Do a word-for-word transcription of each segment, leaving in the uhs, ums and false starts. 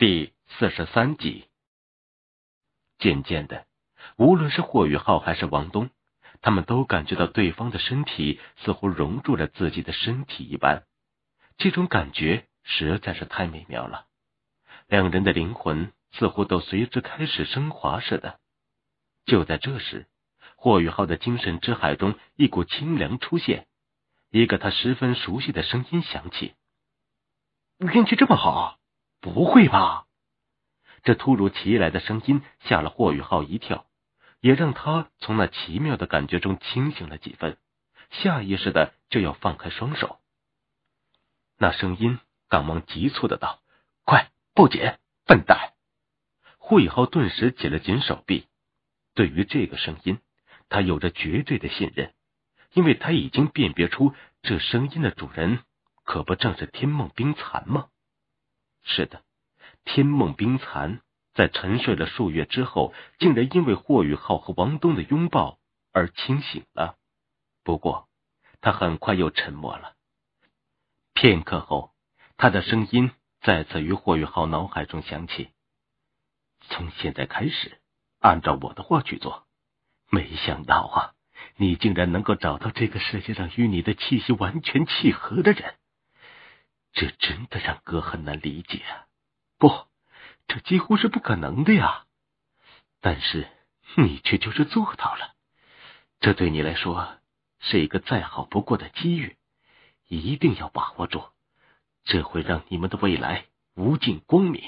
第四十三集。渐渐的，无论是霍雨浩还是王东，他们都感觉到对方的身体似乎融入了自己的身体一般，这种感觉实在是太美妙了。两人的灵魂似乎都随之开始升华似的。就在这时，霍雨浩的精神之海中一股清凉出现，一个他十分熟悉的声音响起：“运气这么好？不会吧？”这突如其来的声音吓了霍雨浩一跳，也让他从那奇妙的感觉中清醒了几分，下意识的就要放开双手。那声音赶忙急促的道：“快报警，笨蛋！”霍雨浩顿时紧了紧手臂。对于这个声音，他有着绝对的信任，因为他已经辨别出这声音的主人可不正是天梦冰蚕吗？是的，天梦冰蚕在沉睡了数月之后，竟然因为霍雨浩和王东的拥抱而清醒了。不过他很快又沉默了。片刻后，他的声音再次于霍雨浩脑海中响起：“从现在开始，按照我的话去做。没想到啊，你竟然能够找到这个世界上与你的气息完全契合的人，这真的让哥很难理解啊。不，这几乎是不可能的呀。但是你却就是做到了，这对你来说是一个再好不过的机遇，一定要把握住，这会让你们的未来无尽光明。”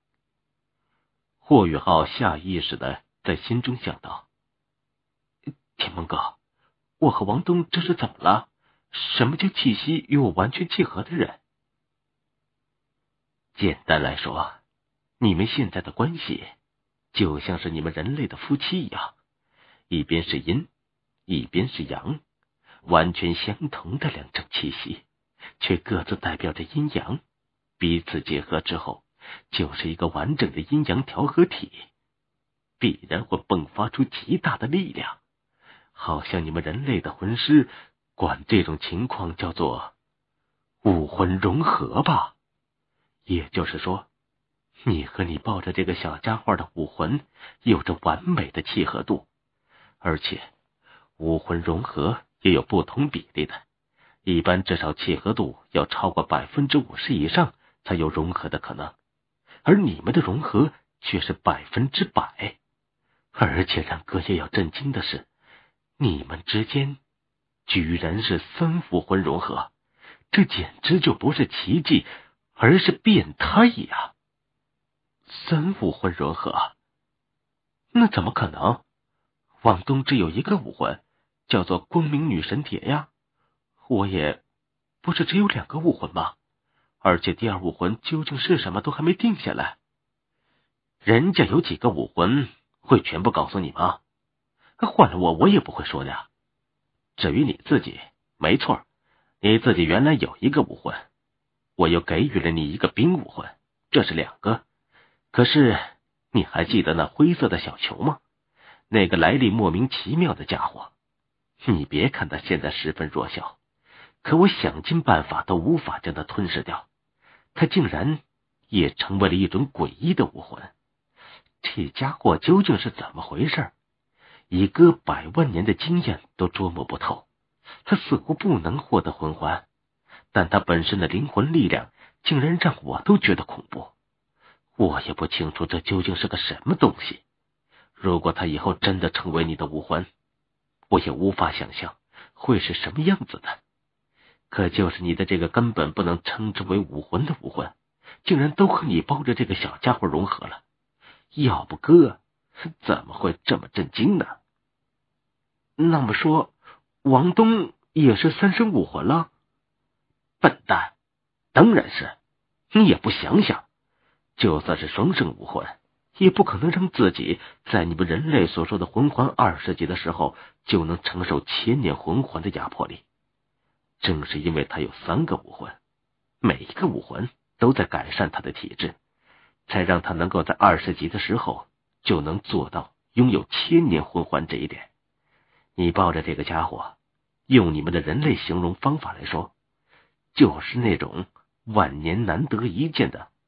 霍雨浩下意识的在心中想到：“天梦哥，我和王东这是怎么了？什么叫气息与我完全契合的人？”简单来说，你们现在的关系就像是你们人类的夫妻一样，一边是阴，一边是阳，完全相同的两种气息，却各自代表着阴阳，彼此结合之后，就是一个完整的阴阳调和体，必然会迸发出极大的力量。好像你们人类的魂师管这种情况叫做武魂融合吧。也就是说，你和你抱着这个小家伙的武魂有着完美的契合度，而且武魂融合也有不同比例的，一般至少契合度要超过百分之五十以上才有融合的可能，而你们的融合却是百分之百。而且让哥也要震惊的是，你们之间居然是三武魂融合，这简直就不是奇迹，而是变态呀！三武魂融合？那怎么可能？王东只有一个武魂，叫做光明女神蝶呀。我也不是只有两个武魂吗？而且第二武魂究竟是什么都还没定下来。人家有几个武魂会全部告诉你吗？换了我，我也不会说的呀。至于你自己，没错，你自己原来有一个武魂，我又给予了你一个冰武魂，这是两个。可是你还记得那灰色的小球吗？那个来历莫名其妙的家伙，你别看他现在十分弱小，可我想尽办法都无法将他吞噬掉，他竟然也成为了一种诡异的武魂。这家伙究竟是怎么回事？以哥百万年的经验都捉摸不透，他似乎不能获得魂环，但他本身的灵魂力量竟然让我都觉得恐怖。我也不清楚这究竟是个什么东西。如果他以后真的成为你的武魂，我也无法想象会是什么样子的。可就是你的这个根本不能称之为武魂的武魂，竟然都和你抱着这个小家伙融合了，要不哥怎么会这么震惊呢？那么说，王东也是三生武魂了？笨蛋，当然是。你也不想想，就算是双生武魂，也不可能让自己在你们人类所说的魂环二十级的时候就能承受千年魂环的压迫力。正是因为他有三个武魂，每一个武魂都在改善他的体质，才让他能够在二十级的时候就能做到拥有千年魂环这一点。你抱着这个家伙，用你们的人类形容方法来说，就是那种万年难得一见的超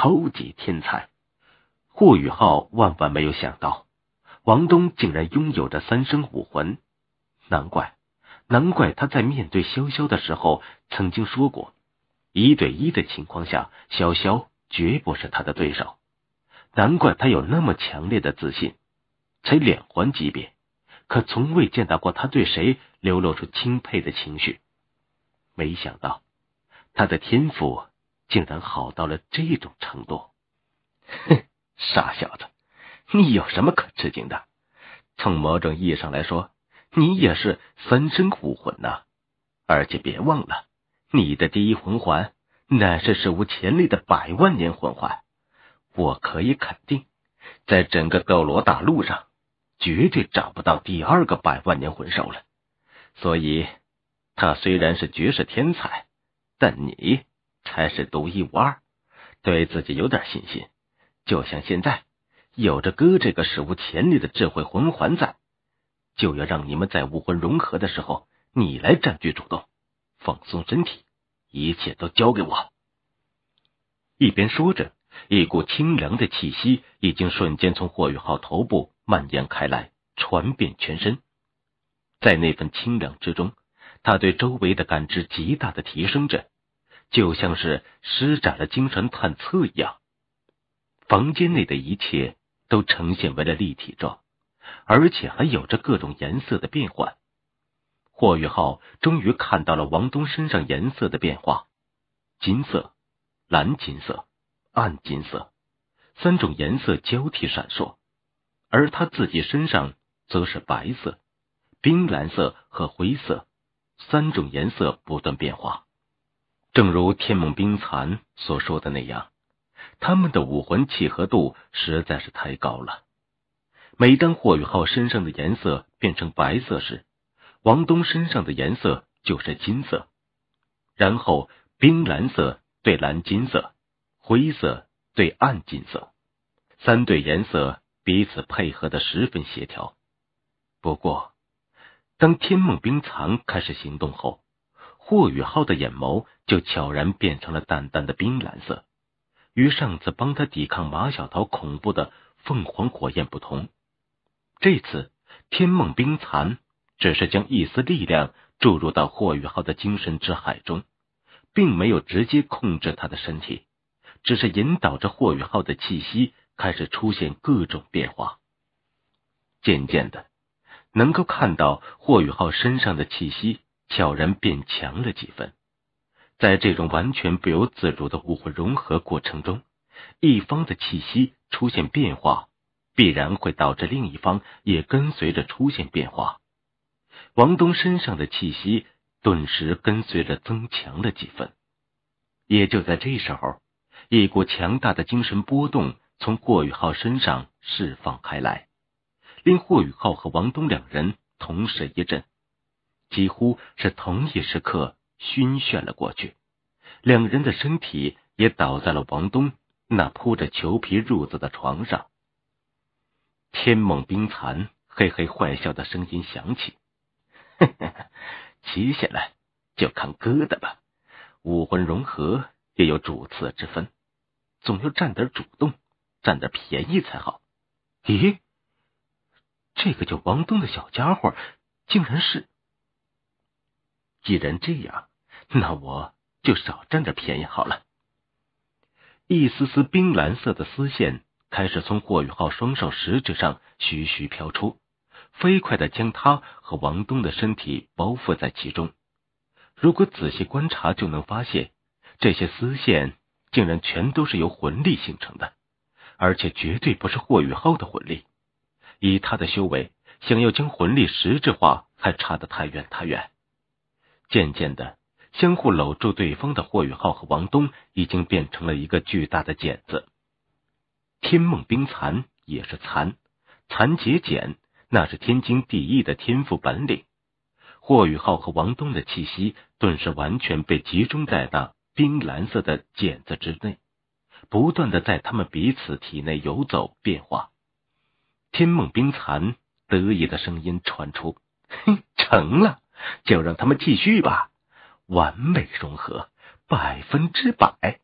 超级天才。霍雨浩万万没有想到，王东竟然拥有着三生武魂，难怪难怪他在面对潇潇的时候曾经说过，一对一的情况下，潇潇绝不是他的对手。难怪他有那么强烈的自信，才两环级别，可从未见到过他对谁流露出钦佩的情绪。没想到他的天赋竟然好到了这种程度。哼，傻小子，你有什么可吃惊的？从某种意义上来说，你也是三生武魂呐、啊！而且别忘了，你的第一魂环乃是史无前例的百万年魂环。我可以肯定，在整个斗罗大陆上，绝对找不到第二个百万年魂兽了。所以，他虽然是绝世天才，但你才是独一无二。对自己有点信心，就像现在有着哥这个史无前例的智慧魂环在，就要让你们在武魂融合的时候，你来占据主动，放松身体，一切都交给我。一边说着，一股清凉的气息已经瞬间从霍雨浩头部蔓延开来，传遍全身。在那份清凉之中，他对周围的感知极大的提升着，就像是施展了精神探测一样。房间内的一切都呈现为了立体状，而且还有着各种颜色的变换。霍雨浩终于看到了王东身上颜色的变化，金色、蓝金色、暗金色，三种颜色交替闪烁，而他自己身上则是白色、冰蓝色和灰色，三种颜色不断变化。正如天梦冰蚕所说的那样，他们的武魂契合度实在是太高了。每当霍雨浩身上的颜色变成白色时，王东身上的颜色就是金色，然后冰蓝色对蓝金色，灰色对暗金色，三对颜色彼此配合的十分协调。不过，当天梦冰蚕开始行动后，霍雨浩的眼眸就悄然变成了淡淡的冰蓝色，与上次帮他抵抗马小桃恐怖的凤凰火焰不同。这次天梦冰蚕只是将一丝力量注入到霍雨浩的精神之海中，并没有直接控制他的身体，只是引导着霍雨浩的气息开始出现各种变化。渐渐的，能够看到霍雨浩身上的气息悄然变强了几分。在这种完全不由自主的武魂融合过程中，一方的气息出现变化，必然会导致另一方也跟随着出现变化。王东身上的气息顿时跟随着增强了几分。也就在这时候，一股强大的精神波动从霍雨浩身上释放开来，令霍雨浩和王东两人同时一震，几乎是同一时刻晕眩了过去，两人的身体也倒在了王东那铺着裘皮褥子的床上。天梦冰蚕嘿嘿坏笑的声音响起，呵呵呵，接下来就看哥的吧，武魂融合也有主次之分，总要占点主动，占点便宜才好。咦，这个叫王东的小家伙竟然是……既然这样，那我就少占点便宜好了。一丝丝冰蓝色的丝线开始从霍雨浩双手食指上徐徐飘出，飞快地将他和王东的身体包覆在其中。如果仔细观察，就能发现这些丝线竟然全都是由魂力形成的，而且绝对不是霍雨浩的魂力。以他的修为，想要将魂力实质化还差得太远太远。渐渐的，相互搂住对方的霍雨浩和王东已经变成了一个巨大的茧子。天梦冰蚕也是蚕，蚕结茧，那是天经地义的天赋本领。霍雨浩和王东的气息顿时完全被集中在那冰蓝色的茧子之内，不断的在他们彼此体内游走变化。天梦冰蚕得意的声音传出，嘿，成了，就让他们继续吧，完美融合，百分之百，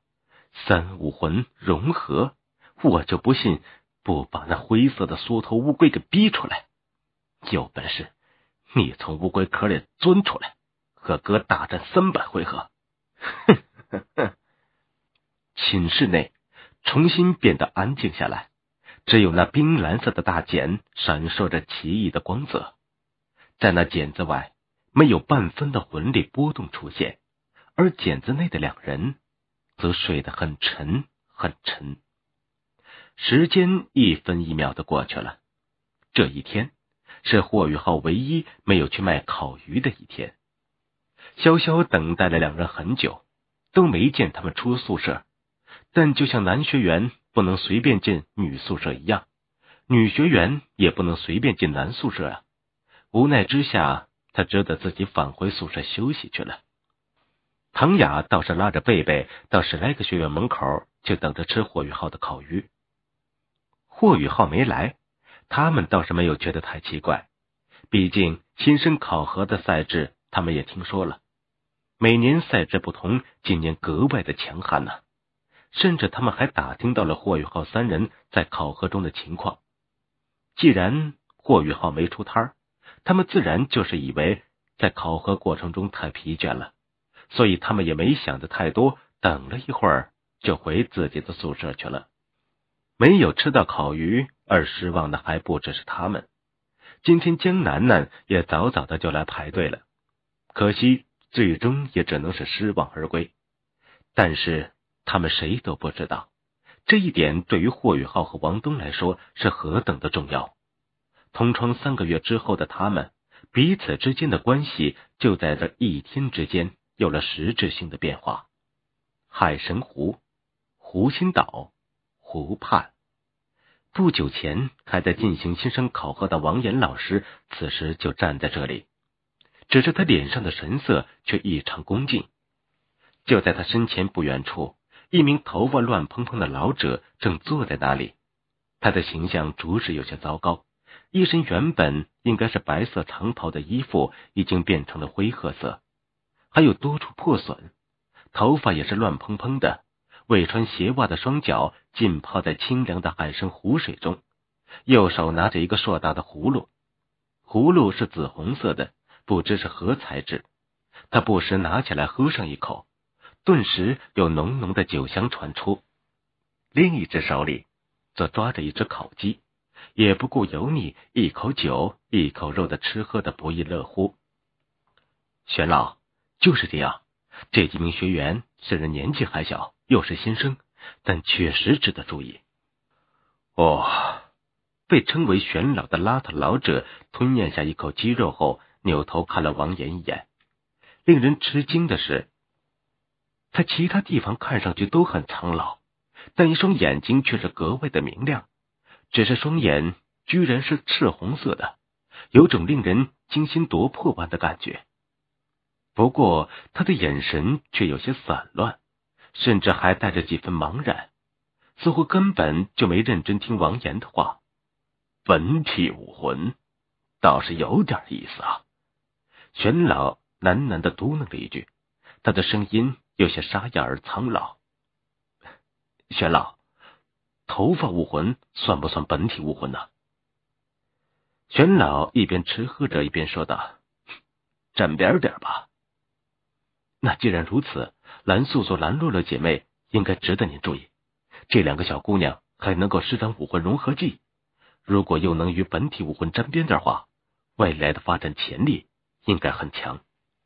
三武魂融合，我就不信不把那灰色的缩头乌龟给逼出来。有本事你从乌龟壳里钻出来，和哥大战三百回合。哼哼哼！寝室内重新变得安静下来，只有那冰蓝色的大茧闪烁着奇异的光泽。在那茧子外，没有半分的魂力波动出现，而茧子内的两人则睡得很沉很沉。时间一分一秒的过去了，这一天是霍雨浩唯一没有去卖烤鱼的一天。潇潇等待了两人很久，都没见他们出宿舍，但就像男学员不能随便进女宿舍一样，女学员也不能随便进男宿舍啊。无奈之下，他只得自己返回宿舍休息去了。唐雅倒是拉着贝贝到十来个学院门口，就等着吃霍雨浩的烤鱼。霍雨浩没来，他们倒是没有觉得太奇怪，毕竟新生考核的赛制他们也听说了，每年赛制不同，今年格外的强悍呢、啊。甚至他们还打听到了霍雨浩三人在考核中的情况。既然霍雨浩没出摊，他们自然就是以为在考核过程中太疲倦了，所以他们也没想的太多，等了一会儿就回自己的宿舍去了。没有吃到烤鱼，而失望的还不只是他们。今天江楠楠也早早的就来排队了，可惜最终也只能是失望而归。但是他们谁都不知道，这一点对于霍雨浩和王东来说是何等的重要。同窗三个月之后的他们，彼此之间的关系就在这一天之间有了实质性的变化。海神湖、湖心岛、湖畔，不久前还在进行新生考核的王岩老师，此时就站在这里，只是他脸上的神色却异常恭敬。就在他身前不远处，一名头发乱蓬蓬的老者正坐在那里，他的形象着实有些糟糕，一身原本应该是白色长袍的衣服已经变成了灰褐色，还有多处破损，头发也是乱蓬蓬的，未穿鞋袜的双脚浸泡在清凉的海参湖水中，右手拿着一个硕大的葫芦，葫芦是紫红色的，不知是何材质，他不时拿起来喝上一口，顿时有浓浓的酒香传出。另一只手里则抓着一只烤鸡，也不顾油腻，一口酒一口肉的吃喝的不亦乐乎。玄老，就是这样，这几名学员虽然年纪还小，又是新生，但确实值得注意。哦，被称为玄老的邋遢老者吞咽下一口鸡肉后，扭头看了王岩一眼。令人吃惊的是，在其他地方看上去都很苍老，但一双眼睛却是格外的明亮，只是双眼居然是赤红色的，有种令人惊心夺魄般的感觉。不过他的眼神却有些散乱，甚至还带着几分茫然，似乎根本就没认真听王岩的话。本体武魂倒是有点意思啊。玄老喃喃地嘟囔了一句，他的声音有些沙哑而苍老。玄老，头发武魂算不算本体武魂呢？玄老一边吃喝着一边说道，站边点吧。那既然如此，蓝素素、蓝洛洛姐妹应该值得您注意。这两个小姑娘还能够施展武魂融合技，如果又能与本体武魂沾边的话，未来的发展潜力应该很强。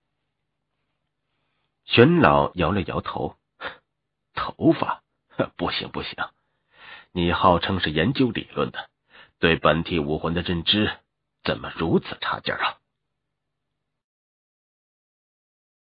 玄老摇了摇头，头发不行不行，你号称是研究理论的，对本体武魂的认知怎么如此差劲啊？